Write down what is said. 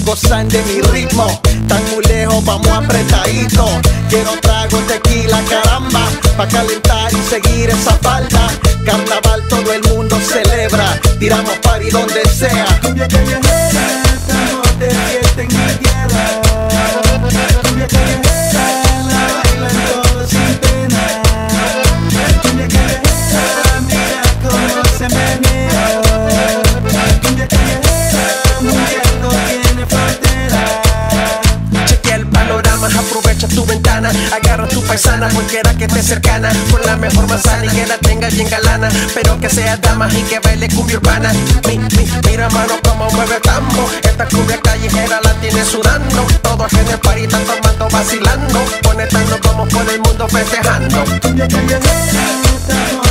gozan de mi ritmo. Tan muy lejos, vamos apretadito. Quiero trago, tequila, caramba, pa' calentar y seguir esa falda. Carnaval todo el mundo celebra, tiramos party donde sea. Cumbia callejera, estamos de fiesta en mi tierra. Cumbia callejera, la bailan todos sin pena. Cumbia callejera, mira cómo se menea. Cumbia callejera, mundial no tiene frontera. Chequea el panorama, aprovecha tu ventana, agarra tu paisana, cualquiera que esté cercana, con la mejor manzana y que la tenga bien galana, pero que sea dama y que baile cumbia urbana. Mira mano como mueve el tambo, esta cumbia callejera la tiene sudando, todos en el party están tomando, vacilando, conectando como por el mundo festejando. Cumbia callejera, estamos